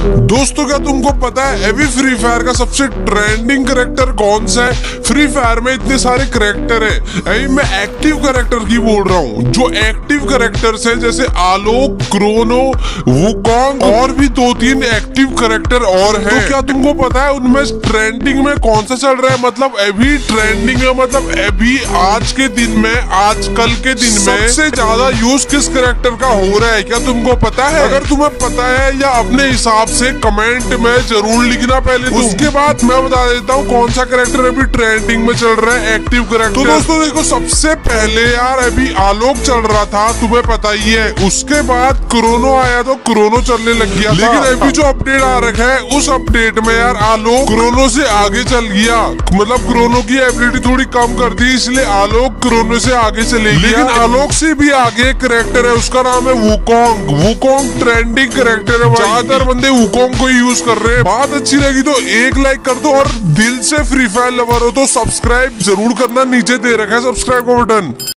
दोस्तों क्या तुमको पता है अभी फ्री फायर का सबसे ट्रेंडिंग कैरेक्टर कौन सा है? फ्री फायर में इतने सारे कैरेक्टर है, अभी मैं एक्टिव कैरेक्टर की बोल रहा हूँ। जो एक्टिव कैरेक्टर्स हैं जैसे आलोक, क्रोनो, वुकोंग और भी 2-3 एक्टिव कैरेक्टर और हैं। तो क्या तुमको पता है उनमें ट्रेंडिंग में कौन सा चल रहा है? मतलब अभी ट्रेंडिंग में, मतलब अभी आज के दिन में, आजकल के दिन में सबसे ज्यादा यूज किस कैरेक्टर का हो रहा है? क्या तुमको पता है? अगर तुम्हें पता है या अपने हिसाब से कमेंट में जरूर लिखना पहले। उसके बाद मैं बता देता हूँ कौन सा कैरेक्टर अभी ट्रेंडिंग में चल रहा है, एक्टिव कैरेक्टर। तो दोस्तों देखो, सबसे पहले यार अभी आलोक चल रहा था, तुम्हें पता ही है। उसके बाद क्रोनो आया तो क्रोनो चलने लग गया, लेकिन अभी जो अपडेट आ रखा है उस अपडेट में यार आलोक क्रोनो से आगे चल गया। मतलब क्रोनो की एबिलिटी थोड़ी कम कर दी, इसलिए आलोक क्रोनो से आगे चले गया। लेकिन आलोक से भी आगे कैरेक्टर है, उसका नाम है वुकोंग। वुकोंग ट्रेंडिंग कैरेक्टर है, ज्यादातर बंदे वुकोंग को यूज कर रहे हैं। बात अच्छी लगी तो एक लाइक कर दो, और दिल से फ्री फायर लवर हो तो सब्सक्राइब जरूर करना, नीचे दे रखा है सब्सक्राइब का बटन।